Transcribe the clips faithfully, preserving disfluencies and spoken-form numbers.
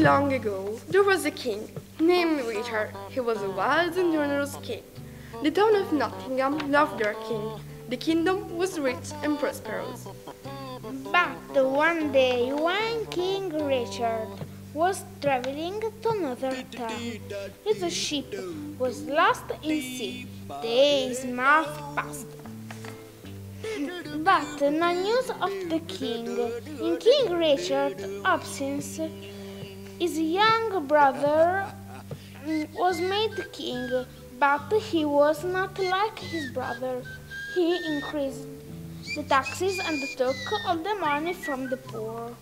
long ago, there was a king named Richard. He was a wise and generous king. The town of Nottingham loved their king. The kingdom was rich and prosperous. But one day, when King Richard was traveling to another town, his ship was lost in sea. Days, months passed. But no news of the king. In King Richard's absence, his young brother was made king, but he was not like his brother. He increased the taxes and took all the money from the poor.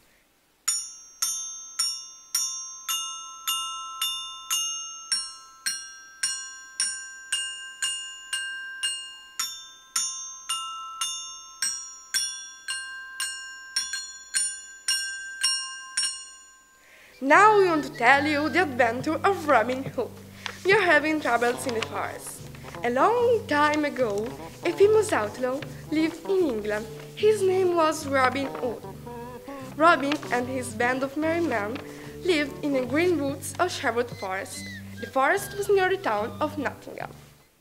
Now we want to tell you the adventure of Robin Hood. We are having troubles in the forest. A long time ago, a famous outlaw lived in England. His name was Robin Hood. Robin and his band of merry men lived in the green woods of Sherwood Forest. The forest was near the town of Nottingham.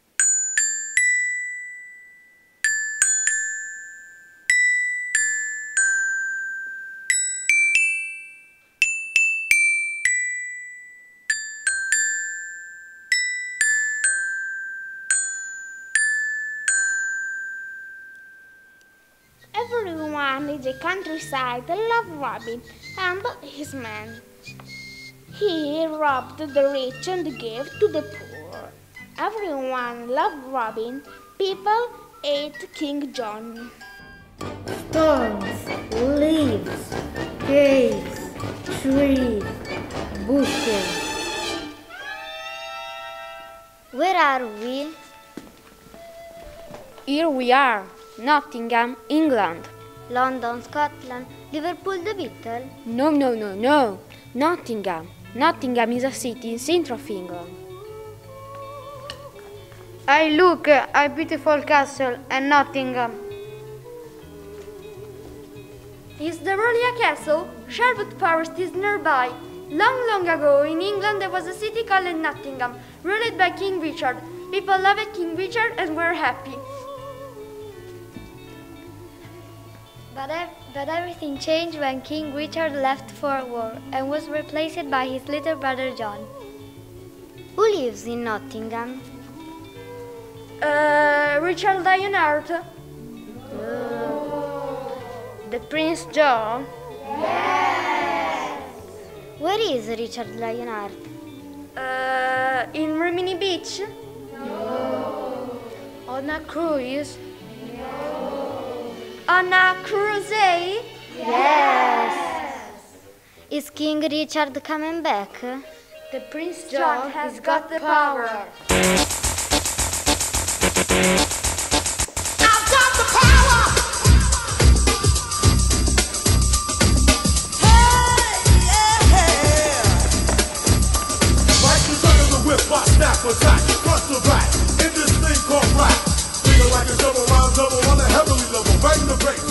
Everyone in the countryside loved Robin and his men. He robbed the rich and gave to the poor. Everyone loved Robin. People hate King John. Stones, leaves, caves, trees, bushes. Where are we? Here we are, Nottingham, England. London, Scotland, Liverpool, the Beatles? No, no, no, no. Nottingham. Nottingham is a city in centre of England. I look a beautiful castle and Nottingham. Is there really a castle? Sherwood Forest is nearby. Long, long ago in England there was a city called Nottingham, ruled by King Richard. People loved King Richard and were happy. But, ev but everything changed when King Richard left for war and was replaced by his little brother John. Who lives in Nottingham? Uh, Richard Lionheart. Oh. The Prince John? Yes! Where is Richard Lionheart? Uh, in Rimini Beach? No. On a cruise? On a crusade? Yes! Is King Richard coming back? The Prince John, John has has got got the power. power. I've got the power! Hey, yeah! Right in front of the whip, I snap attack, front to back, in this thing called rap. Feel like a double round double on a heavenly level, bang the bass.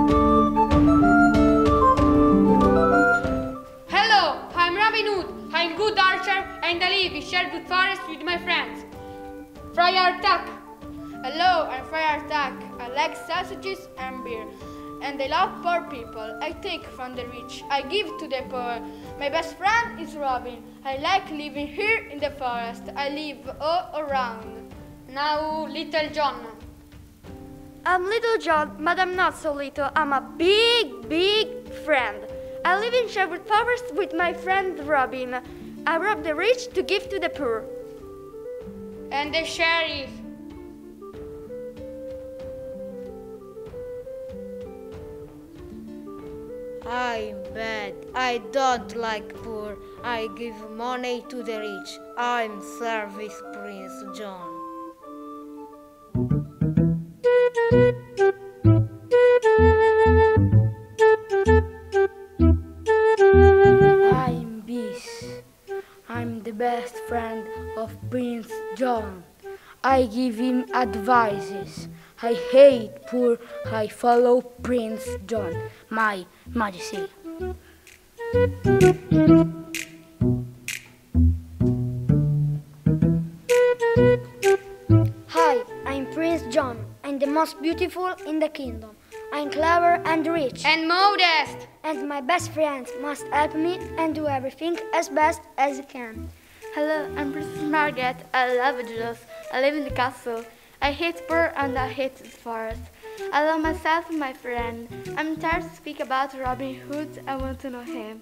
Hello, I'm Robin Hood. I'm a good archer and I live in Sherwood Forest with my friends. Friar Tuck. Hello, I'm Friar Tuck. I like sausages and beer. And I love poor people. I take from the rich. I give to the poor. My best friend is Robin. I like living here in the forest. I live all around. Now, Little John. I'm Little John, but I'm not so little. I'm a big, big friend. I live in Sherwood Forest with my friend Robin. I rob the rich to give to the poor. And the sheriff. I'm bad. I don't like poor. I give money to the rich. I'm Service Prince John. I'm Beast. I'm the best friend of Prince John. I give him advices. I hate poor. I follow Prince John, my majesty. Prince John. I'm the most beautiful in the kingdom. I'm clever and rich. And modest. And my best friends must help me and do everything as best as they can. Hello, I'm Princess Margaret. I love Julius. I live in the castle. I hate poor and I hate the forest. I love myself and my friend. I'm tired to speak about Robin Hood. I want to know him.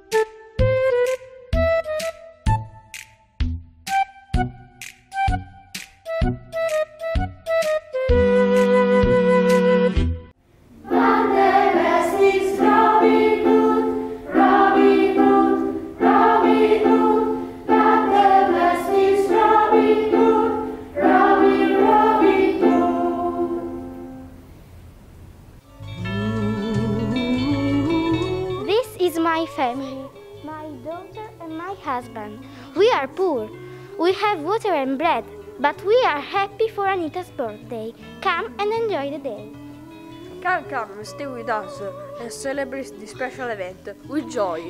My family, my daughter and my husband. We are poor. We have water and bread, but we are happy for Anita's birthday. Come and enjoy the day. Come, come, stay with us and celebrate this special event with joy.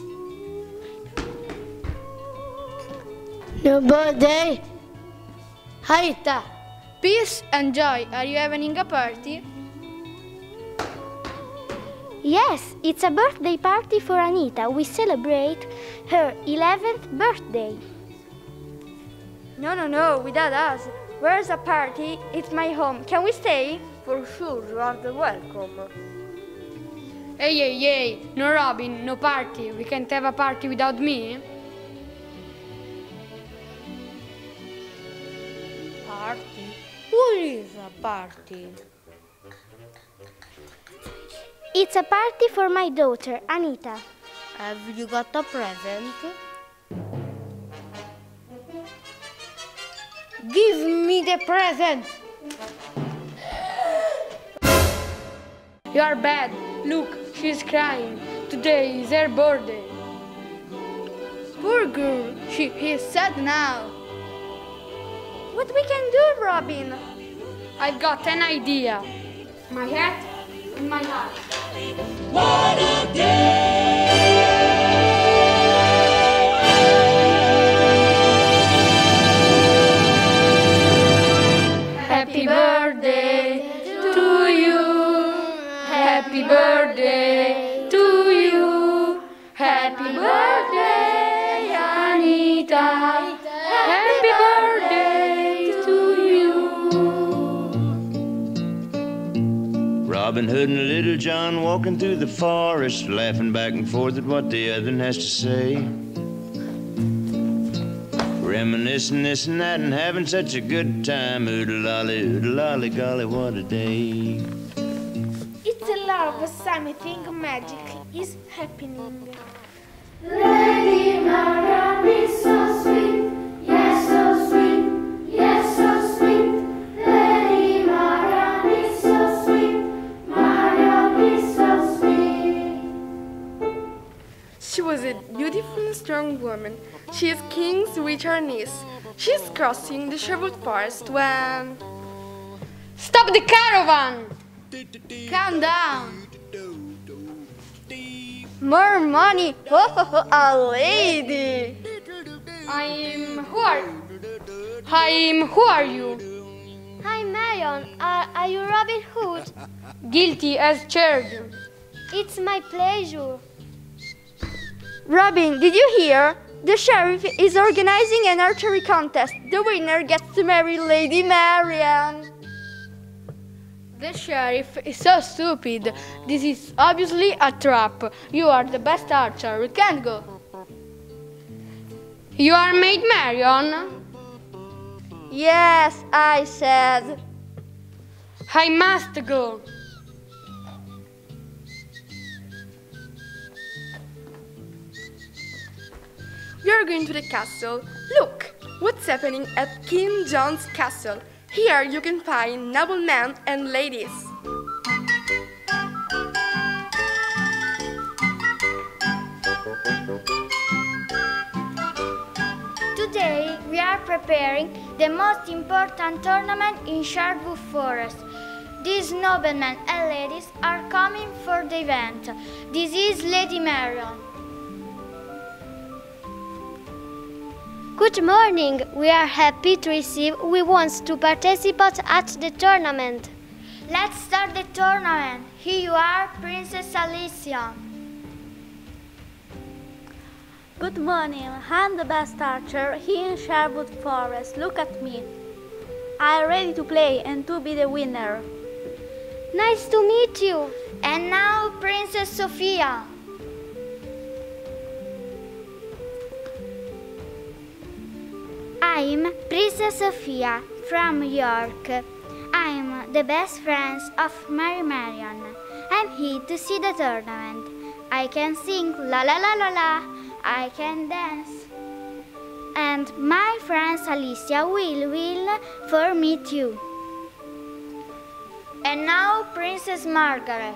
New birthday! Anita, peace and joy. Are you having a party? Yes, it's a birthday party for Anita. We celebrate her eleventh birthday. No, no, no, without us. Where's a party? It's my home. Can we stay? For sure, you are the welcome. Hey, hey, hey, no Robin, no party. We can't have a party without me. Party? What is a party? It's a party for my daughter, Anita. Have you got a present? Give me the present! You are bad. Look, she's crying. Today is her birthday. Poor girl, she is sad now. What we can do, Robin? I've got an idea. My hat and my heart. What a day! Happy birthday to you. Happy birthday to you. Happy birthday, Anita. Happy birthday to you. Robin Hood and Little John walking through the forest, laughing back and forth at what the other has to say. Reminiscing this and that and having such a good time. Oodle-lolly, oodle-lolly, golly, what a day. It's a love, something magic is happening. Lady Marian is so sweet, yes, so sweet, yes, so sweet. Lady Marian is so sweet, Marian is so sweet. She was a beautiful and strong woman. She is King Richard's niece. She is crossing the Sherwood Forest when... Stop the caravan! Calm down. More money! Oh, oh, oh, a lady! I'm... Who are you? I'm... Who are you? Hi, Marion. Are, are you Robin Hood? Guilty as charged. It's my pleasure. Robin, did you hear? The sheriff is organizing an archery contest. The winner gets to marry Lady Marian. The sheriff is so stupid. This is obviously a trap. You are the best archer. We can't go. You are Maid Marion? Yes, I said. I must go. We are going to the castle. Look, what's happening at King John's castle. Here you can find noblemen and ladies. Today we are preparing the most important tournament in Sherwood Forest. These noblemen and ladies are coming for the event. This is Lady Marion. Good morning. We are happy to receive. We want to participate at the tournament. Let's start the tournament. Here you are, Princess Alicia. Good morning. I'm the best archer here in Sherwood Forest. Look at me. I'm ready to play and to be the winner. Nice to meet you. And now, Princess Sophia. I'm Princess Sophia from York. I'm the best friend of Mary Marion. I'm here to see the tournament. I can sing la la la la la. I can dance. And my friend Alicia will will for me too. And now, Princess Margaret.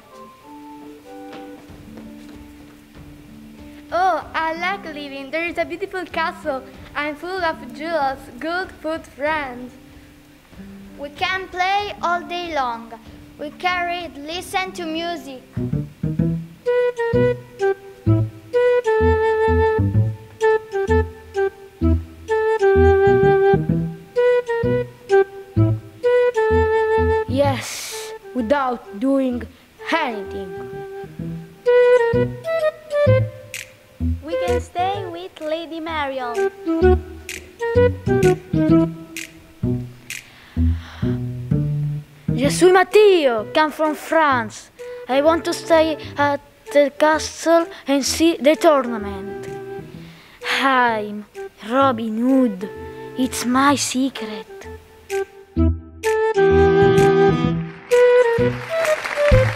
Oh, I like living. There is a beautiful castle. I'm full of jewels, good food, friends. We can play all day long. We can read, listen to music. Yes, without doing anything. We can stay with Lady Marion. Je suis Matteo, come from France. I want to stay at the castle and see the tournament. I'm Robin Hood. It's my secret.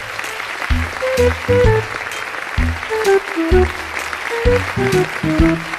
Thank you.